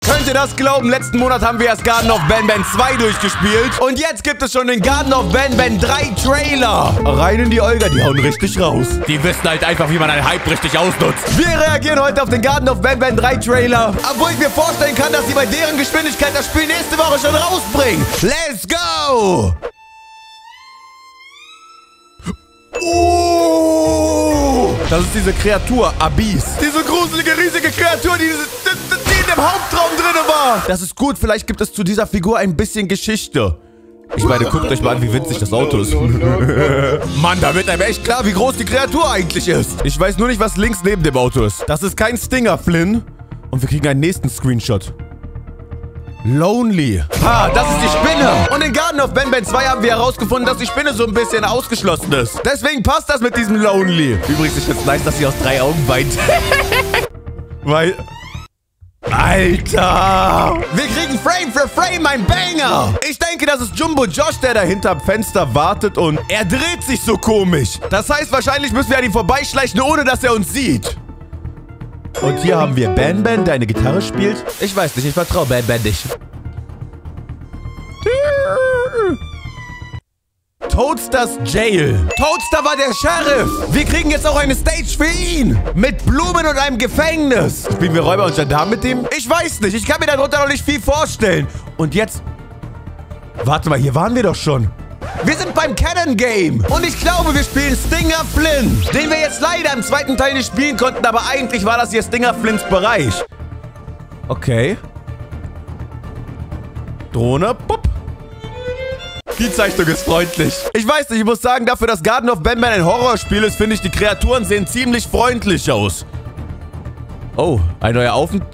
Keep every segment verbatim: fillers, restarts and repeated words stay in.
Könnt ihr das glauben? Letzten Monat haben wir erst Garden of Banban zwei durchgespielt. Und jetzt gibt es schon den Garden of Banban drei Trailer. Rein in die Olga, die hauen richtig raus. Die wissen halt einfach, wie man einen Hype richtig ausnutzt. Wir reagieren heute auf den Garden of Banban drei Trailer. Obwohl ich mir vorstellen kann, dass sie bei deren Geschwindigkeit das Spiel nächste Woche schon rausbringen. Let's go! Oh! Das ist diese Kreatur, Abyss. Diese gruselige, riesige Kreatur, die, die, die in dem Hauptraum drin war. Das ist gut, vielleicht gibt es zu dieser Figur ein bisschen Geschichte. Ich meine, guckt euch mal an, wie winzig das Auto ist. Mann, da wird einem echt klar, wie groß die Kreatur eigentlich ist. Ich weiß nur nicht, was links neben dem Auto ist. Das ist kein Stinger, Flynn. Und wir kriegen einen nächsten Screenshot. Lonely. Ah, das ist die Spinne. Und in Garden of Banban zwei haben wir herausgefunden, dass die Spinne so ein bisschen ausgeschlossen ist. Deswegen passt das mit diesem Lonely. Übrigens, ich finde es nice, dass sie aus drei Augen weint. Weil... Alter! Wir kriegen Frame für Frame ein Banger! Ich denke, das ist Jumbo Josh, der da hinterm Fenster wartet und er dreht sich so komisch. Das heißt, wahrscheinlich müssen wir an ihm vorbeischleichen, ohne dass er uns sieht. Und hier haben wir Banban, der eine Gitarre spielt. Ich weiß nicht, ich vertraue Banban nicht. Toadsters Jail. Toadster war der Sheriff. Wir kriegen jetzt auch eine Stage für ihn. Mit Blumen und einem Gefängnis. Spielen wir Räuber und Gendarm mit dem? Ich weiß nicht. Ich kann mir darunter noch nicht viel vorstellen. Und jetzt... Warte mal, hier waren wir doch schon. Wir sind beim Cannon Game. Und ich glaube, wir spielen Stinger Flynn. Den wir jetzt leider im zweiten Teil nicht spielen konnten. Aber eigentlich war das hier Stinger Flynns Bereich. Okay. Drohne. Pup. Die Zeichnung ist freundlich. Ich weiß nicht, ich muss sagen, dafür, dass Garden of Banban ein Horrorspiel ist, finde ich, die Kreaturen sehen ziemlich freundlich aus. Oh, ein neuer Aufenthalt.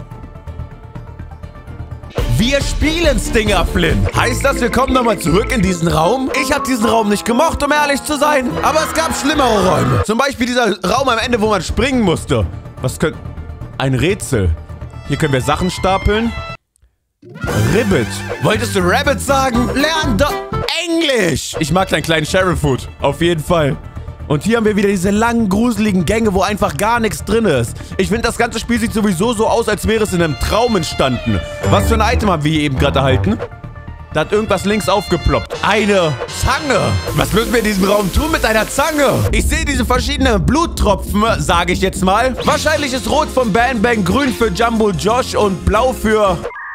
Wir spielen Stinger Flynn. Heißt das, wir kommen nochmal zurück in diesen Raum? Ich habe diesen Raum nicht gemocht, um ehrlich zu sein. Aber es gab schlimmere Räume. Zum Beispiel dieser Raum am Ende, wo man springen musste. Was könnte... Ein Rätsel. Hier können wir Sachen stapeln. Ribbit. Wolltest du Rabbit sagen? Lern doch Englisch. Ich mag deinen kleinen Sheriff-Hut. Auf jeden Fall. Und hier haben wir wieder diese langen, gruseligen Gänge, wo einfach gar nichts drin ist. Ich finde, das ganze Spiel sieht sowieso so aus, als wäre es in einem Traum entstanden. Was für ein Item haben wir hier eben gerade erhalten? Da hat irgendwas links aufgeploppt. Eine Zange. Was müssen wir in diesem Raum tun mit einer Zange? Ich sehe diese verschiedenen Bluttropfen, sage ich jetzt mal. Wahrscheinlich ist rot von Banban, grün für Jumbo Josh und blau für...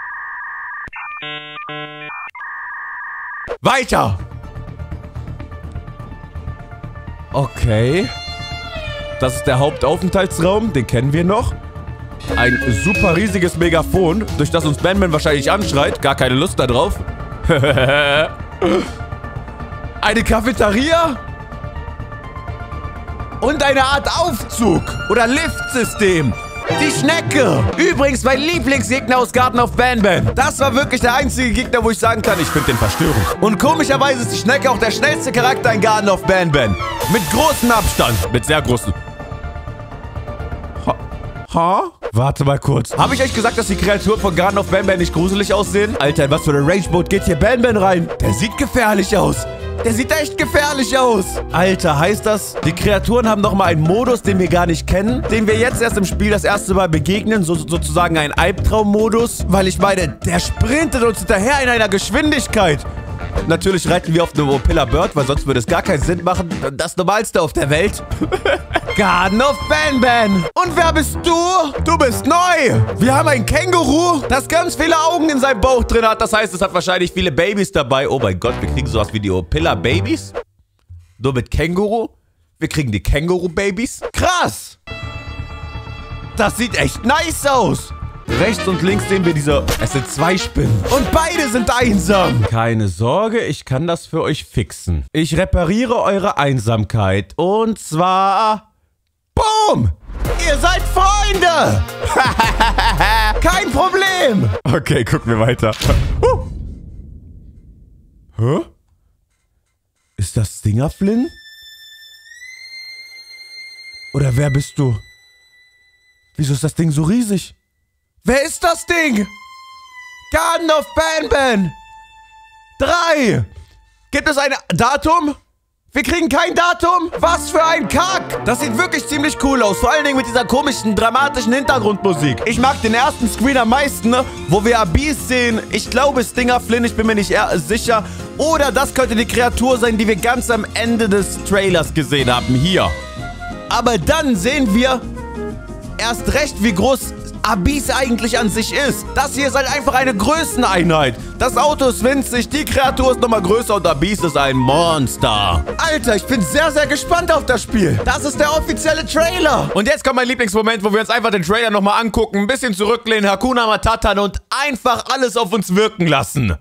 Weiter! Okay. Das ist der Hauptaufenthaltsraum, den kennen wir noch. Ein super riesiges Megafon, durch das uns Banban wahrscheinlich anschreit. Gar keine Lust da drauf. Eine Cafeteria? Und eine Art Aufzug oder Liftsystem. Die Schnecke. Übrigens mein Lieblingsgegner aus Garden of Banban. Das war wirklich der einzige Gegner, wo ich sagen kann, ich finde den verstörend. Und komischerweise ist die Schnecke auch der schnellste Charakter in Garden of Banban. Mit großem Abstand. Mit sehr großen. Ha? ha? Warte mal kurz. Habe ich euch gesagt, dass die Kreaturen von Garden of Banban nicht gruselig aussehen? Alter, in was für eine Rangeboat geht hier Banban rein? Der sieht gefährlich aus. Der sieht echt gefährlich aus. Alter, heißt das, die Kreaturen haben nochmal einen Modus, den wir gar nicht kennen, den wir jetzt erst im Spiel das erste Mal begegnen, so, sozusagen ein Albtraummodus, weil ich meine, der sprintet uns hinterher in einer Geschwindigkeit. Natürlich reiten wir auf eine Opilla Bird, weil sonst würde es gar keinen Sinn machen. Das Normalste auf der Welt. Garden of Banban. Und wer bist du? Du bist neu. Wir haben ein Känguru, das ganz viele Augen in seinem Bauch drin hat. Das heißt, es hat wahrscheinlich viele Babys dabei. Oh mein Gott, wir kriegen sowas wie die Opilla Babys. Nur mit Känguru. Wir kriegen die Känguru-Babys. Krass. Das sieht echt nice aus. Rechts und links sehen wir diese... Es sind zwei Spinnen. Und beide sind einsam. Keine Sorge, ich kann das für euch fixen. Ich repariere eure Einsamkeit. Und zwar... Boom! Ihr seid Freunde! Kein Problem! Okay, gucken wir weiter. Uh. Hä? Ist das Stinger Flynn? Oder wer bist du? Wieso ist das Ding so riesig? Wer ist das Ding? Garden of Banban. Drei. Gibt es ein Datum? Wir kriegen kein Datum? Was für ein Kack! Das sieht wirklich ziemlich cool aus. Vor allen Dingen mit dieser komischen, dramatischen Hintergrundmusik. Ich mag den ersten Screen am meisten, ne? Wo wir Abyss sehen. Ich glaube Stinger Flynn, ich bin mir nicht sicher. Oder das könnte die Kreatur sein, die wir ganz am Ende des Trailers gesehen haben. Hier. Aber dann sehen wir erst recht, wie groß Abyss eigentlich an sich ist. Das hier ist halt einfach eine Größeneinheit. Das Auto ist winzig, die Kreatur ist nochmal größer und Abyss ist ein Monster. Alter, ich bin sehr, sehr gespannt auf das Spiel. Das ist der offizielle Trailer. Und jetzt kommt mein Lieblingsmoment, wo wir uns einfach den Trailer nochmal angucken, ein bisschen zurücklehnen, Hakuna Matata und einfach alles auf uns wirken lassen.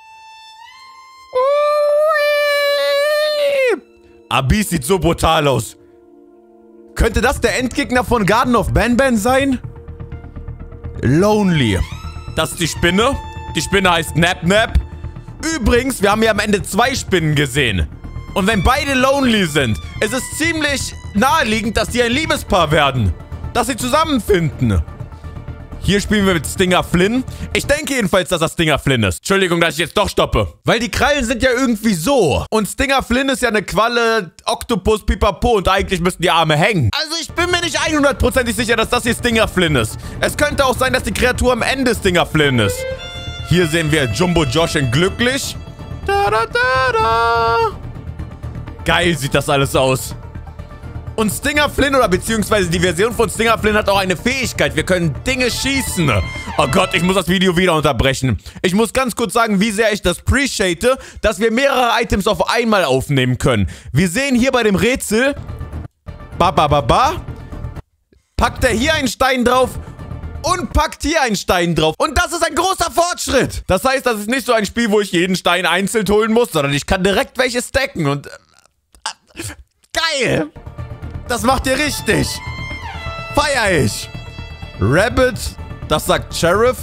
Abyss sieht so brutal aus. Könnte das der Endgegner von Garden of Banban sein? Lonely. Das ist die Spinne. Die Spinne heißt Nap Nap. Übrigens, wir haben hier am Ende zwei Spinnen gesehen. Und wenn beide lonely sind, ist es ziemlich naheliegend, dass die ein Liebespaar werden. Dass sie zusammenfinden. Hier spielen wir mit Stinger Flynn. Ich denke jedenfalls, dass das Stinger Flynn ist. Entschuldigung, dass ich jetzt doch stoppe. Weil die Krallen sind ja irgendwie so. Und Stinger Flynn ist ja eine Qualle, Oktopus, Pipapo und eigentlich müssten die Arme hängen. Also ich bin mir nicht hundertprozentig sicher, dass das hier Stinger Flynn ist. Es könnte auch sein, dass die Kreatur am Ende Stinger Flynn ist. Hier sehen wir Jumbo Josh in glücklich. Da, da, da, da. Geil sieht das alles aus. Und Stinger Flynn, oder beziehungsweise die Version von Stinger Flynn hat auch eine Fähigkeit. Wir können Dinge schießen. Oh Gott, ich muss das Video wieder unterbrechen. Ich muss ganz kurz sagen, wie sehr ich das appreciate, dass wir mehrere Items auf einmal aufnehmen können. Wir sehen hier bei dem Rätsel, ba, ba, ba, ba, packt er hier einen Stein drauf und packt hier einen Stein drauf. Und das ist ein großer Fortschritt. Das heißt, das ist nicht so ein Spiel, wo ich jeden Stein einzeln holen muss, sondern ich kann direkt welche stacken. Und äh, geil. Das macht ihr richtig. Feier ich. Rabbit, das sagt Sheriff.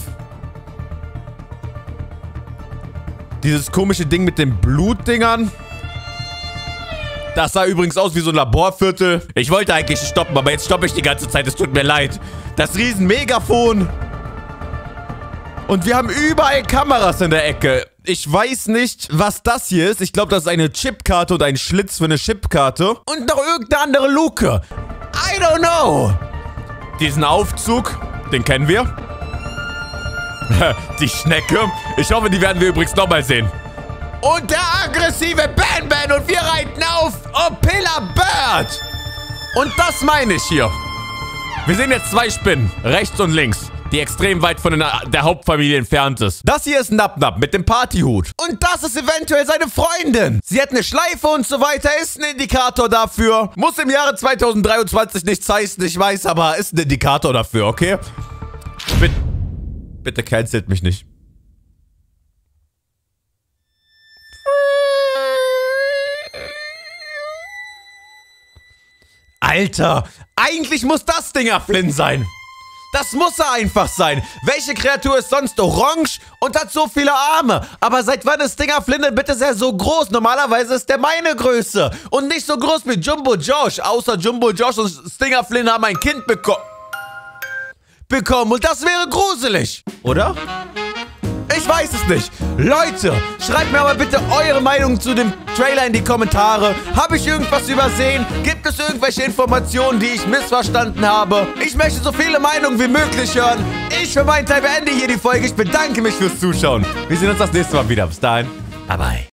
Dieses komische Ding mit den Blutdingern. Das sah übrigens aus wie so ein Laborviertel. Ich wollte eigentlich stoppen, aber jetzt stoppe ich die ganze Zeit. Es tut mir leid. Das Riesen-Megafon. Und wir haben überall Kameras in der Ecke. Ich weiß nicht, was das hier ist. Ich glaube, das ist eine Chipkarte und ein Schlitz für eine Chipkarte. Und noch irgendeine andere Luke. I don't know. Diesen Aufzug, den kennen wir. Die Schnecke. Ich hoffe, die werden wir übrigens nochmal sehen. Und der aggressive Banban und wir reiten auf Opila Bird. Und das meine ich hier. Wir sehen jetzt zwei Spinnen, rechts und links, die extrem weit von der Hauptfamilie entfernt ist. Das hier ist Nap Nap mit dem Partyhut. Und das ist eventuell seine Freundin. Sie hat eine Schleife und so weiter, ist ein Indikator dafür. Muss im Jahre zweitausenddreiundzwanzig nichts heißen, ich weiß, aber ist ein Indikator dafür, okay? Bitte, bitte cancelt mich nicht. Alter, eigentlich muss das Stinger Flynn sein. Das muss er einfach sein. Welche Kreatur ist sonst orange und hat so viele Arme? Aber seit wann ist Stinger Flynn denn bitte sehr so groß? Normalerweise ist der meine Größe. Und nicht so groß wie Jumbo Josh. Außer Jumbo Josh und Stinger Flynn haben ein Kind beko bekommen. Und das wäre gruselig. Oder? Ich weiß es nicht. Leute, schreibt mir aber bitte eure Meinung zu dem Trailer in die Kommentare. Habe ich irgendwas übersehen? Gibt es irgendwelche Informationen, die ich missverstanden habe? Ich möchte so viele Meinungen wie möglich hören. Ich für meinen Teil beende hier die Folge. Ich bedanke mich fürs Zuschauen. Wir sehen uns das nächste Mal wieder. Bis dahin. Bye bye.